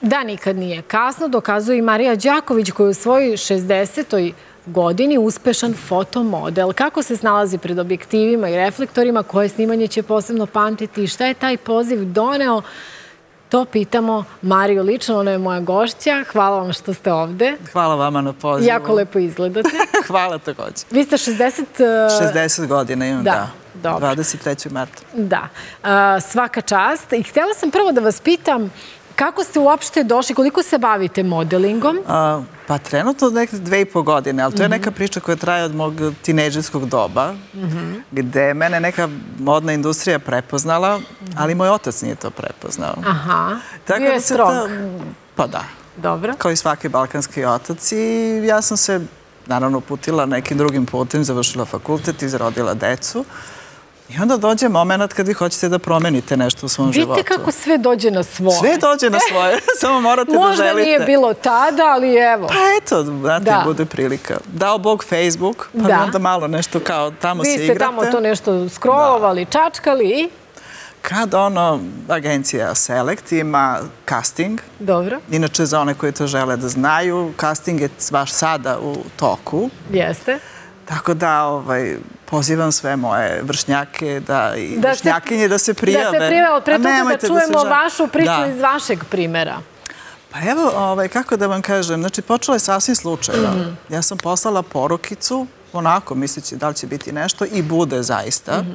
Da nikad nije kasno, dokazuje i Marija Đaković koja je u svojoj 60. godini uspešan fotomodel. Kako se snalazi pred objektivima i reflektorima, koje snimanje će posebno pamtiti i šta je taj poziv doneo, to pitamo Mariju lično, ona je moja gošća. Hvala vam što ste ovde. Hvala vama na pozivu. Jako lepo izgledate. Hvala takođe. Vi ste 60... 60 godina imam, da. Dobro. 23. marta. Da. Svaka čast. I htjela sam prvo da vas pitam kako ste uopšte došli, koliko se bavite modelingom? Pa trenutno nekde 2,5 godine, ali to je neka priča koja traje od mog tinejdžerskog doba, gde je mene neka modna industrija prepoznala, ali moj otac nije to prepoznao. Aha, bio je strog. Pa da. Dobro. Kao i svaki balkanski otac i ja sam se naravno uputila nekim drugim putem, završila fakultet, izrodila decu. I onda dođe moment kad vi hoćete da promenite nešto u svom životu. Vidite kako sve dođe na svoje. Sve dođe na svoje, samo morate da želite. Možda nije bilo tada, ali evo. Pa eto, znate, bude prilika. Dao Bog Facebook, pa onda malo nešto kao tamo se igrate. Vi ste tamo to nešto scrollovali, čačkali i? Kad agencija Select ima casting. Dobro. Inače, za one koji to žele da znaju, casting je baš sada u toku. Jeste. Tako da pozivam sve moje vršnjake i vršnjakinje da se prijave. Da se prijave, ali pre toga da čujemo vašu priču iz vašeg primjera. Pa evo, kako da vam kažem, znači počelo je sasvim slučajno. Ja sam poslala porukicu, onako misleći da li će biti nešto i bude zaista.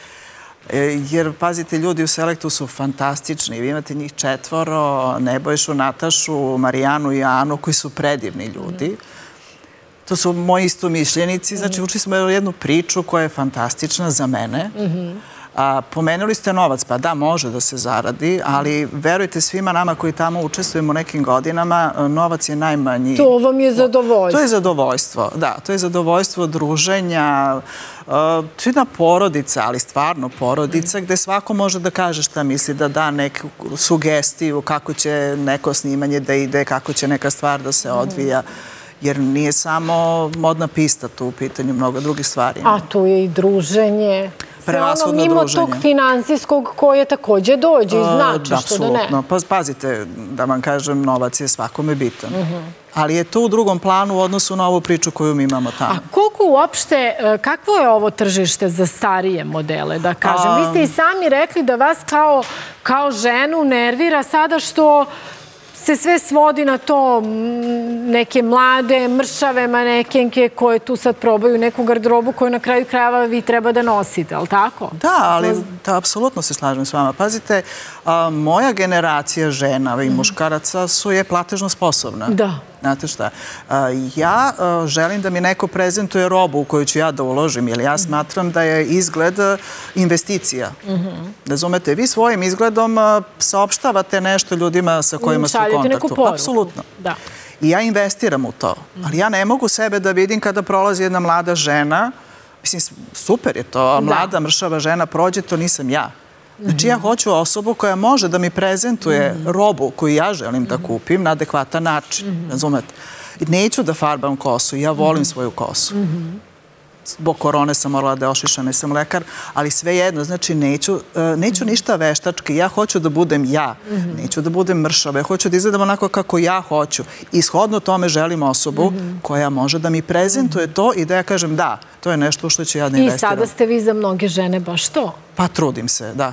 Jer, pazite, ljudi u Selektu su fantastični. Vi imate njih 4, Nebojšu, Natašu, Marijanu i Anu, koji su predivni ljudi. To su moji istomišljenici, znači učili smo jednu priču koja je fantastična za mene. Pomenuli ste novac, pa da, može da se zaradi, ali verujte svima nama koji tamo učestvujemo nekim godinama, novac je najmanji. To vam je zadovoljstvo. To je zadovoljstvo, da. To je zadovoljstvo druženja, to je jedna porodica, ali stvarno porodica, gde svako može da kaže šta misli, da da neku sugestiju kako će neko snimanje da ide, kako će neka stvar da se odvija. Jer nije samo modna pista tu u pitanju, mnogo drugih stvari. A tu je i druženje. Prevashodno druženje. Mimo tog finansijskog koje takođe dođe i znači što da ne. Apsolutno. Pazite, da vam kažem, novac je svakome bitan. Ali je to u drugom planu u odnosu na ovu priču koju mi imamo tamo. A koliko uopšte, kakvo je ovo tržište za starije modele, da kažem? Vi ste i sami rekli da vas kao ženu nervira sada što se sve svodi na to neke mlade, mršave manekenke koje tu sad probaju neku garderobu koju na kraju krajeva vi treba da nosite, ali tako? Da, ali apsolutno se slažem s vama. Pazite, moja generacija žena i muškaraca je platežno sposobna. Da. Znate šta, ja želim da mi neko prezentuje robu u koju ću ja da uložim, jer ja smatram da je izgled investicija. Razumete, vi svojim izgledom saopštavate nešto ljudima sa kojima su u kontaktu. Šaljete neku poruku. Apsolutno. Da. I ja investiram u to. Ali ja ne mogu sebe da vidim kada prolazi jedna mlada žena. Mislim, super je to. Mlada, mršava žena prođe, to nisam ja. Znači, ja hoću osobu koja može da mi prezentuje robu koju ja želim da kupim na adekvatan način. Razumete? Neću da farbam kosu. Ja volim svoju kosu. Zbog korone sam morala da je ošišana, nisam lekar, ali svejedno, znači neću ništa veštački, ja hoću da budem ja, neću da budem mršava, ja hoću da izgledam onako kako ja hoću. I shodno tome želim osobu koja može da mi prezentuje to i da ja kažem da, to je nešto što ću ja da investiram. I sada ste vi za mnoge žene baš to? Pa trudim se, da.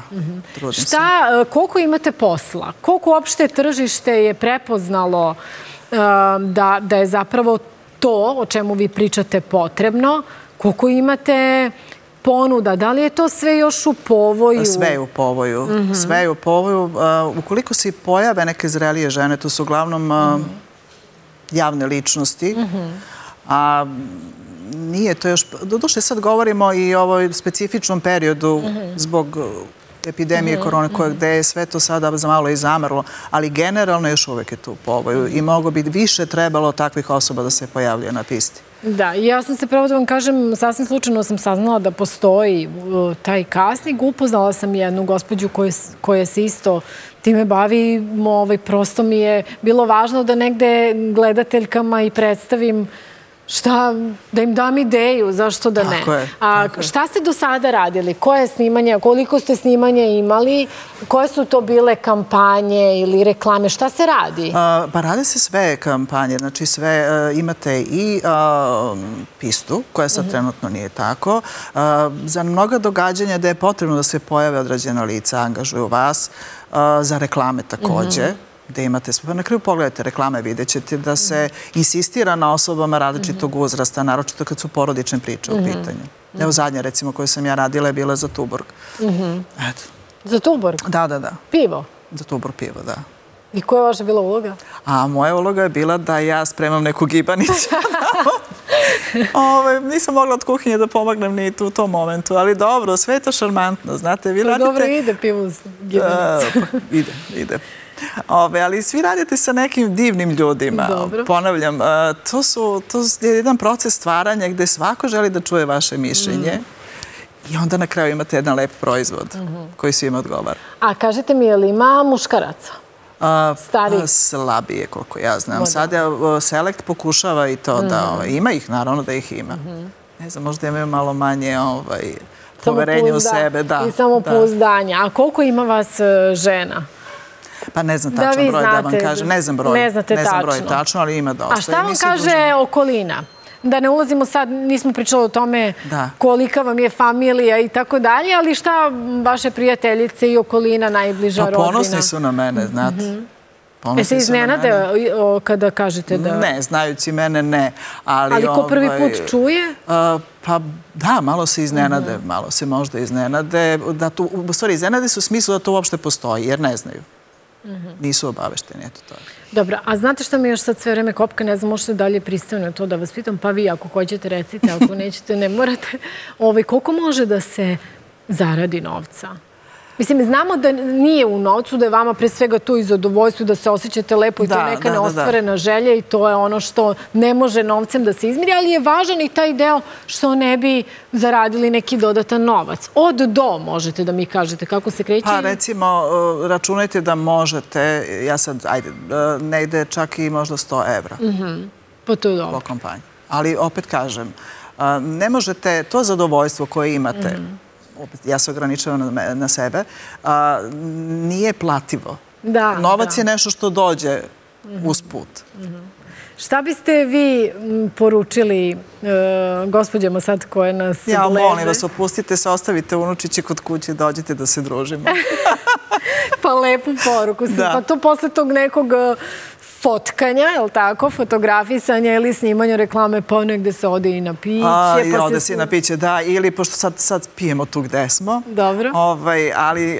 Koliko imate posla? Koliko uopšte tržište je prepoznalo da je zapravo to o čemu vi pričate potrebno? Koliko imate ponuda? Da li je to sve još u povoju? Sve je u povoju. Sve je u povoju. Ukoliko se pojave neke zrelije žene, to su uglavnom javne ličnosti, a nije to još... Doduše, sad govorimo i o ovoj specifičnom periodu zbog epidemije korone, gde je sve to sada za malo i zamrlo, ali generalno još uvek je tu u povoju i mnogo bi više trebalo takvih osoba da se pojavljaju na pisti. Da, i ja sam se pravo da vam kažem, sasvim slučajno sam saznala da postoji taj casting. Upoznala sam jednu gospođu koja se isto time bavi. Prosto mi je bilo važno da negde gledateljkama i predstavim šta, da im dam ideju, zašto da ne. A šta ste do sada radili? Koje snimanje, koliko ste snimanja imali? Koje su to bile kampanje ili reklame? Šta se radi? Pa rade se sve kampanje, znači sve imate i pistu, koja sad trenutno nije tako. Za mnoga događanja da je potrebno da se pojave određena lica, angažuju vas, za reklame takođe, gde imate, pa na kraju pogledajte reklame, vidjet ćete da se insistira na osobama različitog uzrasta, naročito kad su porodične priče u pitanju. Evo zadnja, recimo, koju sam ja radila je bila za Tuborg. Eto. Za Tuborg? Da. Pivo? Za Tuborg pivo, da. I koja je vaša bila uloga? A moja uloga je bila da ja spremam neku gibanicu. Nisam mogla od kuhinje da pomagnem ni u tom momentu, ali dobro, sve je to šarmantno, znate. Dobro ide pivo s gibanicom. Ide. Ali svi radite sa nekim divnim ljudima. Ponavljam, to je jedan proces stvaranja gde svako želi da čuje vaše mišljenje i onda na kraju imate jedan lep proizvod koji svima odgovara. A kažete mi, je li ima muškaraca? Stariji? Slabije, koliko ja znam. Sada Selekt pokušava i to da ima ih, naravno da ih ima. Ne znam, možda imaju malo manje poverenje u sebe. I samopouzdanja. A koliko ima vas žena? Pa ne znam tačan broj da vam kažem. Ne znam broj tačno, ali ima dosta. A šta vam kaže okolina? Da ne ulazimo sad, nismo pričali o tome kolika vam je familija i tako dalje, ali šta vaše prijateljice i okolina, najbliža rodbina? Pa ponosni su na mene, znate. Se iznenade kada kažete da... Ne, znajući mene ne. Ali ko prvi put čuje? Pa da, malo se iznenade, malo se možda iznenade. U stvari, iznenade su u smislu da to uopšte postoji, jer ne znaju. Nisu obavešteni, eto to. Dobro, a znate što mi još sad sve vreme kopka, ne znam, možete dalje pristavno to da vas pitam, pa vi ako hoćete recite, ako nećete ne morate. Koliko može da se zaradi novca? Mislim, znamo da nije u novcu, da je vama pre svega to i zadovoljstvo, da se osjećate lepo i to je neka neostvarena želja i to je ono što ne može novcem da se izmiri, ali je važan i taj deo što ne bi zaradili neki dodatan novac. Od do možete da mi kažete kako se kreće? Pa recimo, računajte da možete, ja sad, ajde, ne ide čak i možda 100 evra. Pa to je dobro. Po kampanji. Ali opet kažem, ne možete, to zadovoljstvo koje imate, ja se ograničavam na sebe, nije plativo. Novac je nešto što dođe usput. Šta biste vi poručili gospođama sad koje nas gledaju? Ja molim vas, opustite se, ostavite unučiće kod kuće, dođete da se družimo. Pa lepu poruku. Pa to posle tog nekog fotkanja, je li tako, fotografisanja ili snimanja reklame, pa negde se ode i na piće. Ode se i na piće, da, ili pošto sad pijemo tu gde smo. Dobro. Ali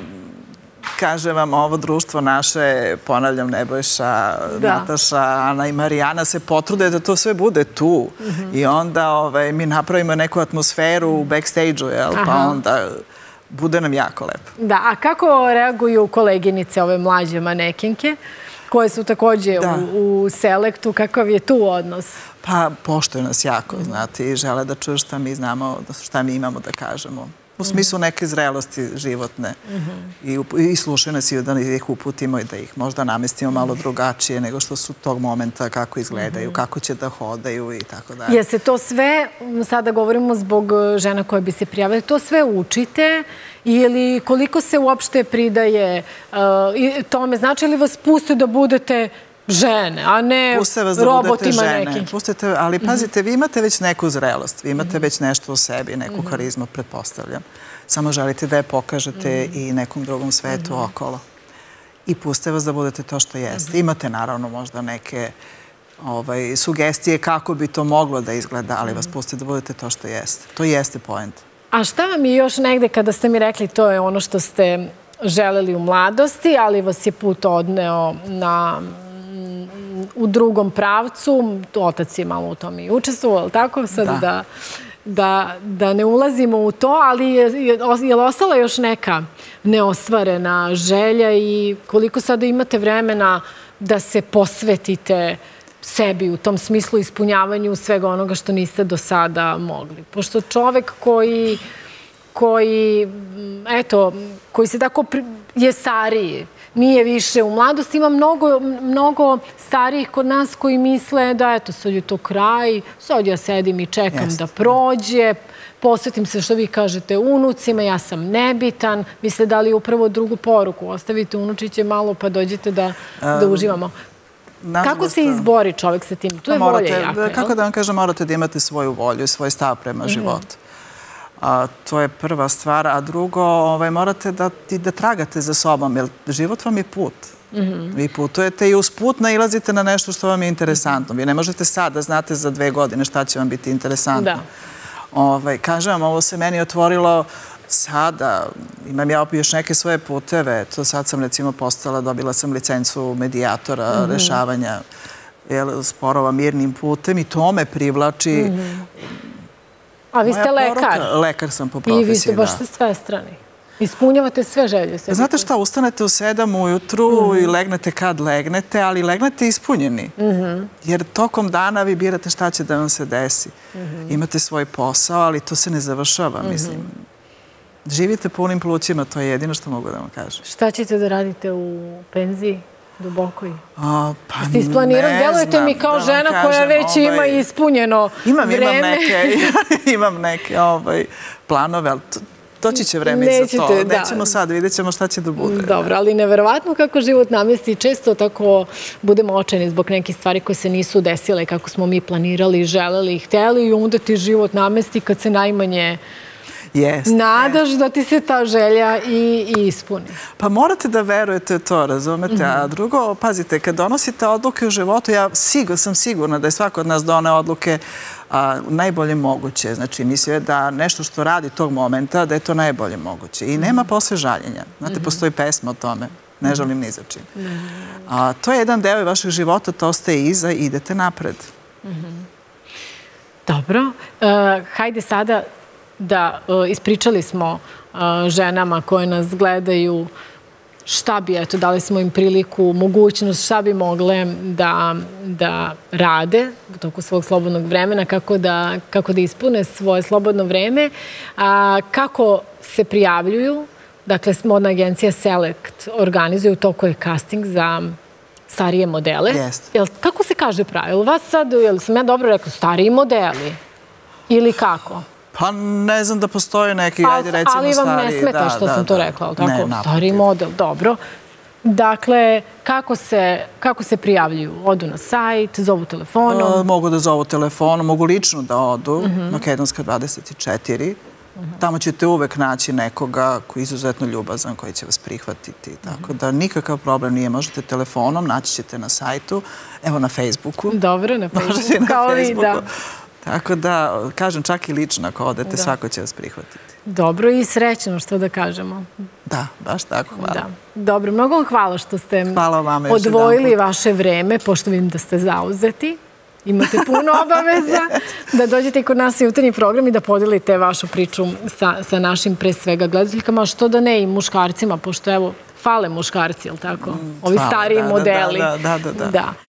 kažem vam, ovo društvo naše, ponavljam, Nebojša, Nataša, Ana i Marijana se potrude da to sve bude tu. I onda mi napravimo neku atmosferu u backstage-u, pa onda bude nam jako lepo. Da, a kako reaguju koleginice, ove mlađe manekenke, koje su takođe u Selektu, kakav je tu odnos? Pa poštuju nas jako, znate, i žele da čuju šta mi znamo, šta mi imamo da kažemo. U smislu neke zrelosti životne. I slušaju nas i da ih uputimo i da ih možda namestimo malo drugačije nego što su tog momenta, kako izgledaju, kako će da hodaju i tako dalje. Jel se to sve, sada govorimo zbog žena koje bi se prijavile, to sve učite ili koliko se uopšte pridaje tome? Znači li vas puste da budete žene, a ne robotima nekim? Pustite, ali pazite, vi imate već neku zrelost, vi imate već nešto u sebi, neku karizmu, pretpostavljam. Samo želite da je pokažete i nekom drugom svetu okolo. I puste vas da budete to što jeste. Imate naravno možda neke sugestije kako bi to moglo da izgleda, ali vas puste da budete to što jeste. To jeste point. A šta vam je još negde kada ste mi rekli to je ono što ste želeli u mladosti, ali vas je put odneo u drugom pravcu, otac je malo u tom i učestvovao, ali tako? Sad da ne ulazimo u to, ali je li ostala još neka neostvarena želja i koliko sada imate vremena da se posvetite sebi u tom smislu ispunjavanju svega onoga što niste do sada mogli? Pošto čovek koji se tako je stariji, nije više u mladosti. Ima mnogo starijih kod nas koji misle da eto, sad je to kraj, sad ja sedim i čekam da prođe, posvetim se, što vi kažete, unucima, ja sam nebitan, misle da li upravo drugu poruku, ostavite unučiće malo pa dođete da uživamo. Kako se izbori čovjek sa tim? Tu je volja jaka. Kako da vam kažem, morate da imate svoju volju i svoj stav prema životu. To je prva stvar, a drugo, morate da tragate za sobom, jer život vam je put. Vi putujete i uz put nailazite na nešto što vam je interesantno. Vi ne možete sad da znate za 2 godine šta će vam biti interesantno. Kažem vam, ovo se meni otvorilo sada, imam ja još neke svoje puteve, sad sam recimo postala, dobila sam licencu medijatora, rešavanja sporova mirnim putem i to me privlači. A vi ste lekar. Lekar sam po profesiji, da. I vi ste baš svestrani. Ispunjavate sve želje. Znate šta, ustanete u 7 ujutru i legnete kad legnete, ali legnete ispunjeni. Jer tokom dana vi birate šta će da vam se desi. Imate svoj posao, ali to se ne završava, mislim. Živite punim plućima, to je jedino što mogu da vam kažem. Šta ćete da radite u penziji? Dubokoj? Pa ste isplanirali? Delujete mi kao žena koja već ima ispunjeno vreme. Imam neke planove, ali doći će vreme i za to. Nećemo sad, vidjet ćemo šta će da bude. Dobro, ali neverovatno kako život namesti. Često tako budemo očajni zbog nekih stvari koje se nisu desile kako smo mi planirali, želeli i hteli i onda ti život namesti kad se najmanje nadaš da ti se ta želja i ispuni. Pa morate da verujete to, razumete? A drugo, pazite, kad donosite odluke u životu, ja sam sigurna da je svako od nas doneo odluke najbolje moguće. Znači, mislio je da nešto što radi tog momenta, da je to najbolje moguće. I nema posle žaljenja. Znate, postoji pesma o tome. Ne žalim ni za čim. To je jedan deo vašeg života, to ostaje iza i idete napred. Dobro. Hajde sada da ispričali smo ženama koje nas gledaju šta bi, eto, dali smo im priliku, mogućnost, šta bi mogle da rade u toku svog slobodnog vremena, kako da ispune svoje slobodno vreme, kako se prijavljuju. Dakle, modna agencija Select organizuje, u toku je casting za starije modele. Kako se kaže pravilo? Vas sad, jel sam ja dobro rekla, stariji modeli? Ili kako? Pa ne znam da postoje neki, ajde recimo stariji. Ali vam ne smeta što sam to rekla, ali tako? Stariji model, dobro. Dakle, kako se prijavljuju? Odu na sajt, zovu telefonom? Mogu da zovu telefonom, mogu lično da odu, Makedonska 24. Tamo ćete uvek naći nekoga koji je izuzetno ljubazan, koji će vas prihvatiti. Tako da nikakav problem nije. Možete telefonom, naći ćete na sajtu, evo na Facebooku. Dobro, na Facebooku, kao vi, da. Tako da, kažem, čak i lično ako odete, svako će vas prihvatiti. Dobro i srećno, što da kažemo. Da, baš tako, hvala. Dobro, mnogo vam hvala što ste odvojili vaše vreme, pošto vidim da ste zauzeti. Imate puno obaveza da dođete kod nas u jutarnji program i da podelite vašu priču sa našim, pre svega, gledateljkama, što da ne i muškarcima, pošto, evo, fale muškarci, jel tako? Ovi stariji modeli. Da.